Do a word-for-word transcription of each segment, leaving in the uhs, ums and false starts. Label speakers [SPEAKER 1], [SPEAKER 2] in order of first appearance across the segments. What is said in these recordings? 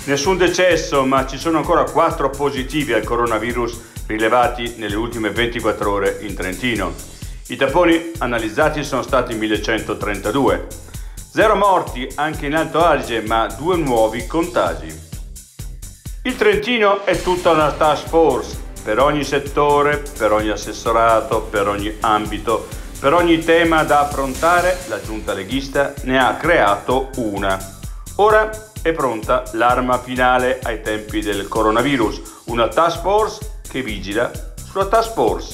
[SPEAKER 1] Nessun decesso, ma ci sono ancora quattro positivi al coronavirus rilevati nelle ultime ventiquattro ore in Trentino. I tamponi analizzati sono stati millecentotrentadue. Zero morti anche in Alto Adige, ma due nuovi contagi. Il Trentino è tutta una task force, per ogni settore, per ogni assessorato, per ogni ambito, per ogni tema da affrontare, la giunta leghista ne ha creato una. Ora è pronta l'arma finale ai tempi del coronavirus, una task force che vigila sulla task force.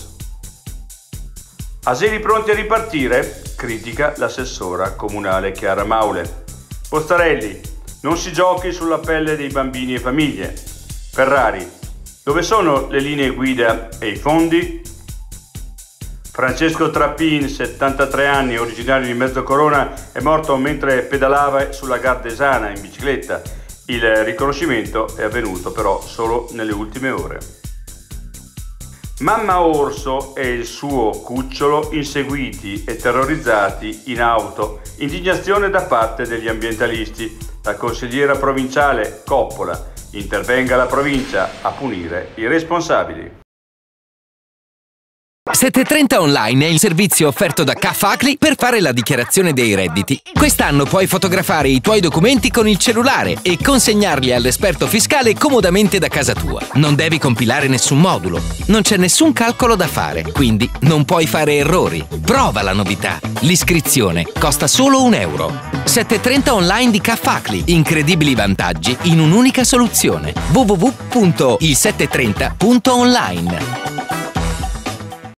[SPEAKER 1] Asili pronti a ripartire? Critica l'assessora comunale Chiara Maule. Postarelli, non si giochi sulla pelle dei bambini e famiglie. Ferrari, dove sono le linee guida e i fondi? Francesco Trappin, settantatré anni, originario di Mezzocorona, è morto mentre pedalava sulla Gardesana in bicicletta. Il riconoscimento è avvenuto però solo nelle ultime ore. Mamma orso e il suo cucciolo inseguiti e terrorizzati in auto. Indignazione da parte degli ambientalisti. La consigliera provinciale Coppola. Intervenga la provincia a punire i responsabili.
[SPEAKER 2] settecentotrenta Online è il servizio offerto da Ca Facli per fare la dichiarazione dei redditi. Quest'anno puoi fotografare i tuoi documenti con il cellulare e consegnarli all'esperto fiscale comodamente da casa tua. Non devi compilare nessun modulo, non c'è nessun calcolo da fare, quindi non puoi fare errori. Prova la novità. L'iscrizione costa solo un euro. settecentotrenta Online di Ca Facli. Incredibili vantaggi in un'unica soluzione. w w w punto il settecentotrenta punto online.